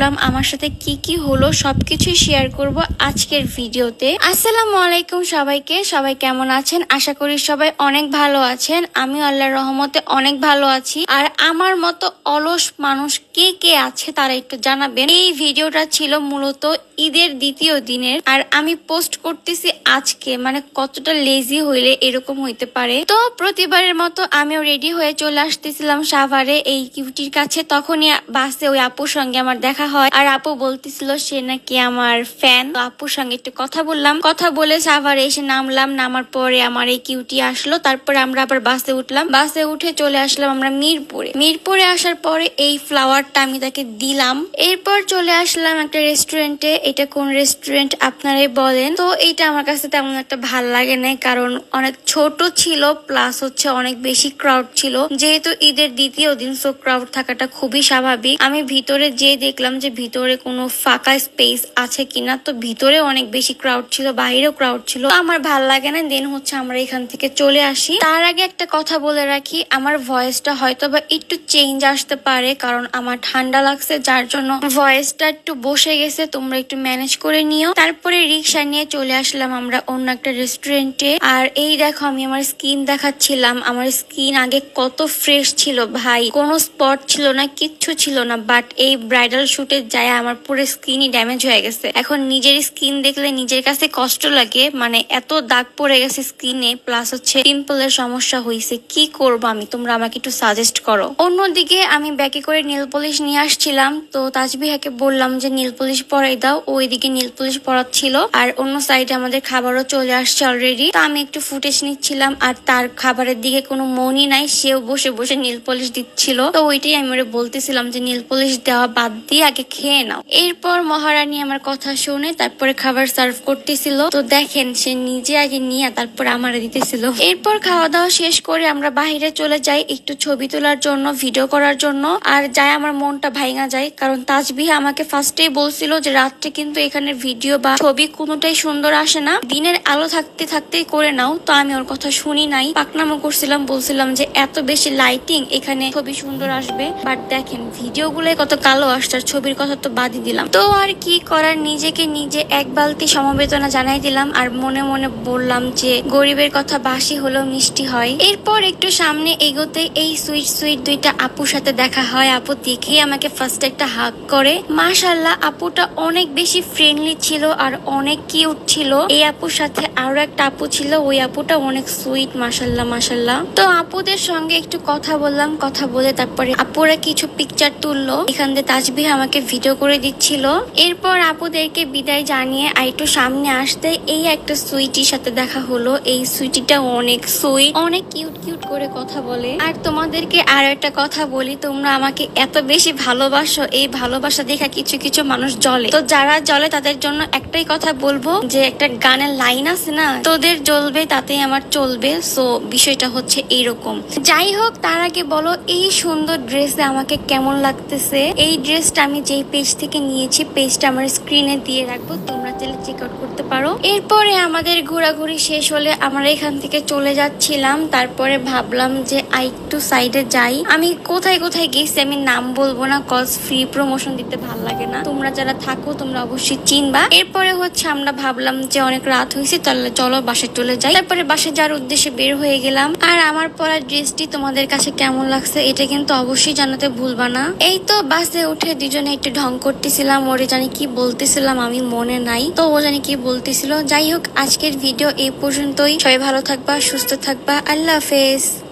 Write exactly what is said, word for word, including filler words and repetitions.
করলাম, আমার সাথে কি কি হলো সবকিছুই শেয়ার করব আজকের ভিডিওতে। আসসালামু আলাইকুম সবাইকে, সবাই কেমন আছেন? আশা করি সবাই অনেক ভালো আছেন। আমি আল্লাহর রহমতে অনেক ভালো আছি। আর আমার মতো অলস মানুষ কে কে আছে তারা একটু জানাবেন। এই ভিডিওটা ছিল মূলত ঈদের দ্বিতীয় দিনের, আর আমি পোস্ট করতেছি আজকে, মানে কতটা লেজি হইলে এরকম হইতে পারে। তো প্রতিবারের মতো আমিও রেডি হয়ে চলে আসতেছিলাম সাভারে এই কিউটির কাছে। তখনই বাসে ওই আপুর সঙ্গে আমার দেখা হয়, আর আপু বলতেছিল সে নাকি আমার ফ্যান। তো আপুর সঙ্গে একটু কথা বললাম, কথা বলে সাভারে এসে নামলাম। নামার পরে আমার এই কিউটি আসলো, তারপরে আমরা আবার বাসে উঠলাম। বাসে উঠে চলে আসলাম আমরা মিরপুরে। মিরপুরে আসার পরে এই ফ্লাওয়ারটা আমি তাকে দিলাম। এরপর চলে আসলাম একটা রেস্টুরেন্টে। এটা কোন রেস্টুরেন্ট আপনারাই বলেন। তো এইটা আমার কাছে তেমন একটা ভাল লাগে না, কারণ অনেক ছোট ছিল, প্লাস হচ্ছে অনেক বেশি ক্রাউড ছিল। যেহেতু ঈদের দ্বিতীয় দিন, সো ক্রাউড থাকাটা খুবই স্বাভাবিক। আমি ভিতরে যেয়ে দেখলাম যে ভিতরে কোনো ফাঁকা স্পেস আছে কিনা, তো ভিতরে অনেক বেশি ক্রাউড ছিল, বাইরেও ক্রাউড ছিল। আমার ভাল লাগে না, দেন হচ্ছে আমরা এখান থেকে চলে আসি। তার আগে একটা কথা বলে রাখি, আমার ভয়েসটা হয়তো বা একটু চেঞ্জ আসতে পারে, কারণ আমার ঠান্ডা লাগছে, যার জন্য ভয়েসটা একটু বসে গেছে। তোমরা একটু ম্যানেজ করে নিও। তারপরে রিক্সা নিয়ে চলে আসলাম আমরা অন্য একটা রেস্টুরেন্টে। আর এই দেখো আমি আমার স্কিন দেখাচ্ছিলাম। আমার স্কিন আগে কত ফ্রেশ ছিল ভাই, কোনো স্পট ছিল না, কিচ্ছু ছিল না। বাট এই ব্রাইডাল শুটে যায় আমার পুরো স্কিনই ড্যামেজ হয়ে গেছে। এখন নিজের স্কিন দেখলে নিজের কাছে কষ্ট লাগে, মানে এত দাগ পড়ে গেছে স্কিনে, প্লাস হচ্ছে পিম্পলের সমস্যা হয়েছে। কি করবো আমি, তোমরা আমাকে একটু সাজেস্ট করো। অন্যদিকে আমি ব্যাগে করে নীল পলিশ নিয়ে আসছিলাম, তো তাজবিহাকে বললাম যে নীল পলিশ পরাই দাও। ওইদিকে নীল পলিশ পরাচ্ছিল, আর অন্য সাইডে আমাদের খাবারও চলে আসছে অলরেডি। তো আমি একটু ফুটেজ নিচ্ছিলাম, আর তার খাবারের দিকে কোনো মনই নাই, সেও বসে বসে নীল পলিশ দিচ্ছিল। তো ওইটাই আমি ওরে বলতেছিলাম যে নীল পলিশ দেওয়া বাদ দিয়ে আগে খেয়ে নাও। এরপর মহারানী আমার কথা শুনে তারপরে খাবার সার্ভ করতেছিল। তো দেখেন সে নিজে আগে নিয়ে তারপরে আমারে দিতেছিল। এরপর খাওয়া দাওয়া শেষ করে আমরা বাহিরে চলে যাই একটু ছবি তোলার জন্য, ভিডিও করার জন্য। আর যাই আমার মনটা ভাঙা যায়, কারণ তাজবিহা আমাকে ফার্স্টেই বলছিল যে রাত্রে কিন্তু এখানে ভিডিও বা ছবি কোনোটাই সুন্দর আসে না, দিনের আলো থাকতে থাকতেই করে নাও। তো আমি ওর কথা শুনি নাই, পাকনামো করছিলাম, বলছিলাম যে এত বেশি লাইটিং, এখানে ছবি সুন্দর আসবে। বাট দেখেন ভিডিও গুলোই কত কালো আসছে, ছবির কথা তো বাদই দিলাম। তো আর কি করার, নিজেকে নিজে এক বালতি সমবেদনা জানাই দিলাম, আর মনে মনে বললাম যে গরিবের কথা বাসি হলেও মিষ্টি হয়। এরপর একটু সামনে এগোতে এই সুইট সুইট দুইটা আপুর সাথে দেখা হয়। আপু দেখেই আমাকে ফার্স্ট একটা হাগ করে। মাশাআল্লাহ আপুটা অনেক বেশি ফ্রেন্ডলি ছিল আর অনেক কিউট ছিল। এই আপুর সাথে আরো একটা আপু ছিল, ওই আপুটা অনেক সুইট। মাশাআল্লাহ মাশাআল্লাহ। তো আপুদের সঙ্গে একটু কথা বললাম, কথা বলে তারপরে আপুরা কিছু পিকচার তুললো। এখান থেকে তাজবিহা আমাকে ভিডিও করে দিচ্ছিল। এরপর আপুদেরকে বিদায় জানিয়ে আর একটু সামনে আসতে এই একটা সুইটির সাথে দেখা হলো। এই সুইটিটা অনেক সুইট, অনেক কিউট কিউট করে কথা বলে। আর তোমাদেরকে আর একটা কথা বলি, তোমরা আমাকে এত বেশি ভালোবাসো, এই ভালোবাসা দেখা কিছু কিছু মানুষ জ্বলে। তো যারা জ্বলে তাদের জন্য একটাই কথা বলবো, যে একটা গানের লাইন আছে না, তোদের জ্বলবে তাতেই আমার চলবে। সো বিষয়টা হচ্ছে এইরকম। যাই হোক, তার আগে বলো এই সুন্দর ড্রেসে আমাকে কেমন লাগতেছে। এই ড্রেসটা আমি যেই পেজ থেকে নিয়েছি, পেজটা আমার স্ক্রিনে দিয়ে রাখবো, তোমরা চাইলে চেক আউট করতে পারো। এরপরে আমাদের ঘোরাঘুরি শেষ হলে আমরা এখান থেকে চলে যাচ্ছিলাম। তারপরে ভাবলাম যে আই একটু সাইডে যাই। আমি কোথায় কোথায় গেছি আমি নাম বলবো না, কজ ফ্রি প্রমোশন দিতে ভাল লাগে না। তোমরা যারা থাকো তোমরা অবশ্যই চিনবা। এরপরে হচ্ছে আমরা ভাবলাম যে অনেক রাত হয়েছে, তাহলে চলো বাসে চলে যাই। তারপরে বাসে যাওয়ার উদ্দেশ্যে বের হয়ে গেলাম। আর আমার পরা ড্রেসটি তোমাদের কাছে কেমন লাগছে এটা কিন্তু অবশ্যই জানাতে ভুলবা না। এই তো বাসে উঠে দুজনে একটু ঢং করতেছিলাম, ওরে জানি কি বলতেছিলাম আমি মনে নাই, তো ও জানি কি বলতেছিল। যাই হোক, আজকের ভিডিও এই পর্যন্তই। সবাই ভালো থাকবা, সুস্থ থাকবা, আল্লাহ হাফেজ।